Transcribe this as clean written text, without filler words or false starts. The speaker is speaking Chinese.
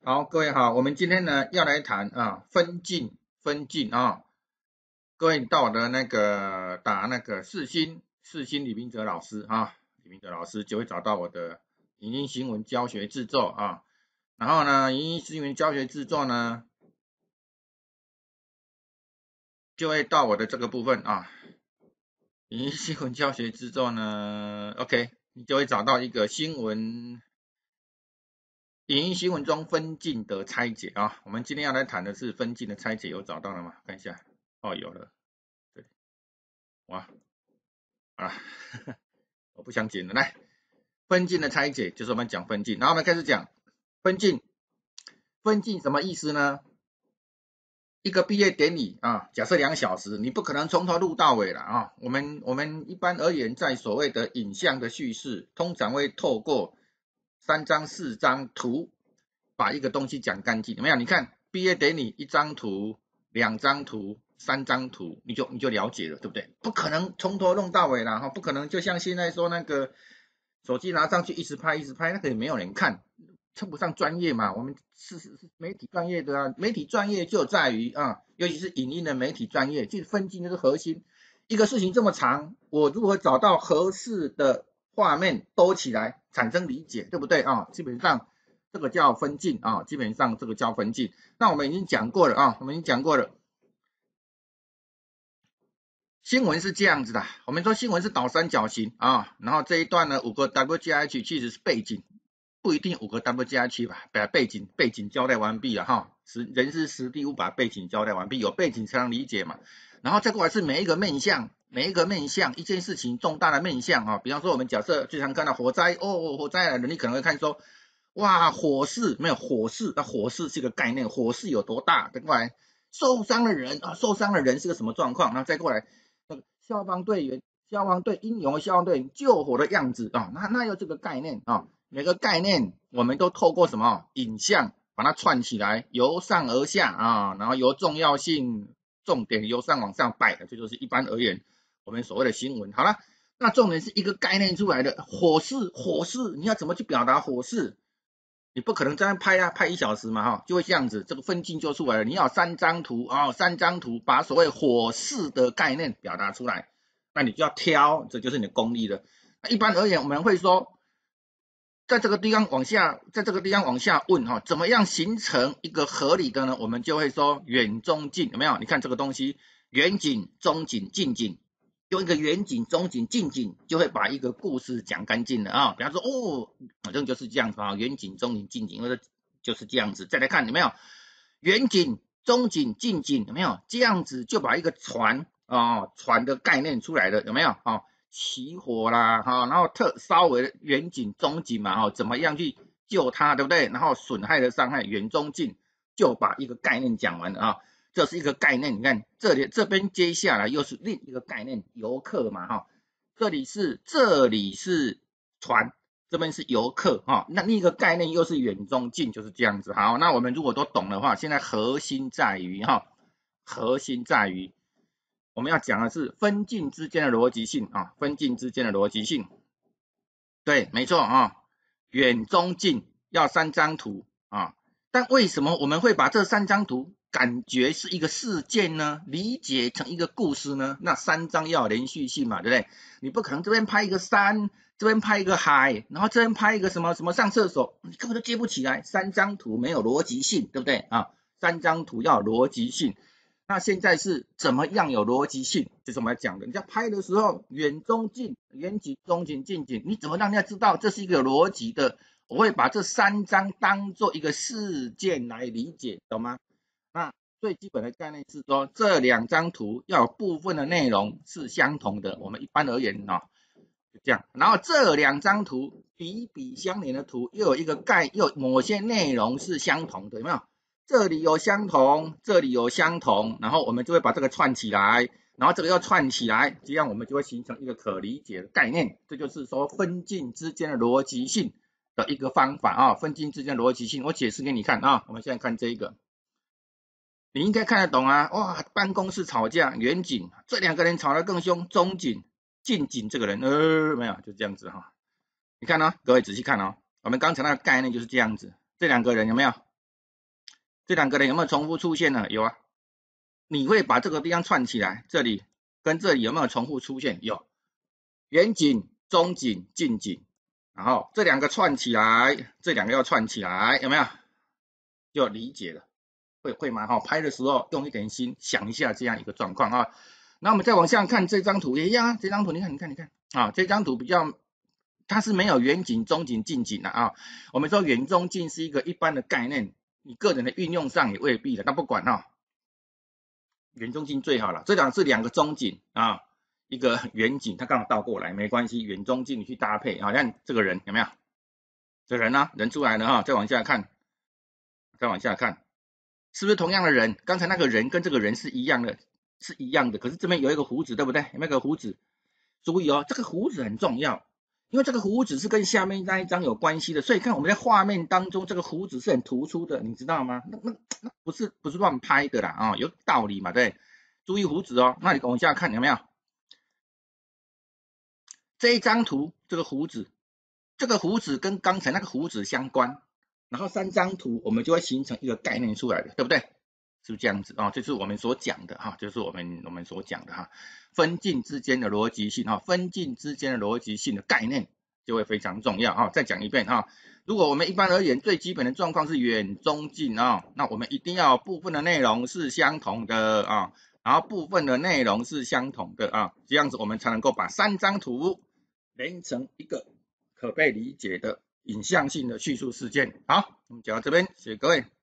好，各位好，我们今天呢要来谈分镜啊，各位到我的那个打那个世新李明哲老师李明哲老师就会找到我的影音新闻教学制作然后呢，影音新闻教学制作呢就会到我的这个部分影音新闻教学制作呢 ，OK， 你就会找到一个影音新闻中分镜的拆解我们今天要来谈的是分镜的拆解，有找到了吗？看一下，有了，对，哇，好了，我不想剪了，来，分镜的拆解就是我们讲分镜，然后我们开始讲分镜，分镜什么意思呢？一个毕业典礼假设2小时，你不可能从头录到尾了我们一般而言，在所谓的影像的叙事，通常会透过3张4张图把一个东西讲干净，有没有？你看毕业典礼1张图、2张图、3张图，你就了解了，对不对？不可能从头弄到尾啦不可能就像现在说那个手机拿上去一直拍，那个也没有人看。称不上专业嘛，我们是媒体专业的媒体专业就在于尤其是影音的媒体专业，其实分镜就是核心。一个事情这么长，我如何找到合适的画面兜起来，产生理解，对不对基本上这个叫分镜基本上这个叫分镜。那我们已经讲过了新闻是这样子的，我们说新闻是倒三角形然后这一段呢5个 WGH 其实是背景。不一定5个 W 加7吧，把背景交代完毕了人事时地物把背景交代完毕，有背景才能理解嘛。然后再过来是每一个面向，一件事情重大的面向比方说我们假设最常看到火灾火灾来了，你可能会看说哇火势没有火势，那火势是一个概念，火势有多大？再过来受伤的人是个什么状况？然后再过来那个消防队英勇的消防队员救火的样子那有这个概念每个概念我们都透过什么影像把它串起来，由上而下然后由重要性重点由上往上摆的，这就是一般而言我们所谓的新闻。好了，那重点是一个概念出来的火势，你要怎么去表达火势？你不可能这样拍1小时嘛就会这样子，这个分镜就出来了。你要3张图3张图把所谓火势的概念表达出来，那你就要挑，这就是你的功力了。那一般而言我们会说在这个地方往下问怎么样形成一个合理的呢？我们就会说远中近，有没有？你看这个东西，远景、中景、近景，用一个远景、中景、近景，就会把一个故事讲干净了比方说反正就是这样子远景、中景、近景，就是这样子。再来看有没有远景、中景、近景，有没有？这样子就把一个船的概念出来了，有没有起火啦然后稍微远景中景嘛怎么样去救它，对不对？然后损害的伤害远中近，就把一个概念讲完了这是一个概念。你看这边接下来又是另一个概念，游客嘛这里是船，这边是游客那另一个概念又是远中近，就是这样子。好，那我们如果都懂的话，现在核心在于我们要讲的是分镜之间的逻辑性分镜之间的逻辑性，对，没错远中近要3张图但为什么我们会把这3张图感觉是一个事件呢？理解成一个故事呢？那3张要有连续性嘛，对不对？你不可能这边拍一个山，这边拍一个海，然后这边拍一个什么上厕所，你根本都接不起来，3张图没有逻辑性，对不对3张图要有逻辑性。那现在是怎么样有逻辑性？就是我们要讲的，你在拍的时候远中近，远景、中景、近景，你怎么让人家知道这是一个有逻辑的？我会把这3张当做一个事件来理解，懂吗？那最基本的概念是说，这2张图要有部分的内容是相同的，我们一般而言就这样。然后这2张图比比相连的图又有某些内容是相同的，有没有？这里有相同，这里有相同，然后我们就会把这个串起来，然后这个要串起来，这样我们就会形成一个可理解的概念。这就是说分镜之间的逻辑性的一个方法分镜之间的逻辑性，我解释给你看我们现在看这个，你应该看得懂哇，办公室吵架，远景，这2个人吵得更凶，中景、近景，这个人没有，就这样子你看各位仔细看我们刚才那个概念就是这样子，这2个人有没有？ 这两个人有没有重复出现呢？有啊。你会把这个地方串起来，这里跟这里有没有重复出现？有，远景、中景、近景，然后这两个串起来，这两个要串起来，有没有？就理解了，会吗？哈，拍的时候用一点心想一下这样一个状况啊。那我们再往下看这张图也一样啊，这张图你看啊，这张图比较它是没有远景、中景、近景的啊。我们说远中近是一个一般的概念，你个人的运用上也未必的，那不管哈。远中近最好了，这是两个中景啊，一个远景，它刚好倒过来，没关系，远中近去搭配啊。看这个人有没有？这人呢？人出来了哈，再往下看，是不是同样的人？刚才那个人跟这个人是一样的，可是这边有一个胡子，对不对？有没有个胡子？注意哦，这个胡子很重要，因为这个胡子是跟下面那一张有关系的，所以看我们在画面当中，这个胡子是很突出的，你知道吗？那不是乱拍的啦啊，有道理嘛，对。注意胡子哦，那你往下看有没有？这一张图，这个胡子跟刚才那个胡子相关，然后3张图我们就会形成一个概念出来的，对不对？是不是这样子啊？这是我们所讲的哈，就是我们所讲的哈，分镜之间的逻辑性啊，分镜之间的逻辑性的概念就会非常重要啊。再讲一遍啊，如果我们一般而言最基本的状况是远中近啊，那我们一定要部分的内容是相同的啊，然后部分的内容是相同的啊，这样子我们才能够把3张图连成一个可被理解的影像性的叙述事件。好，我们讲到这边，谢谢各位。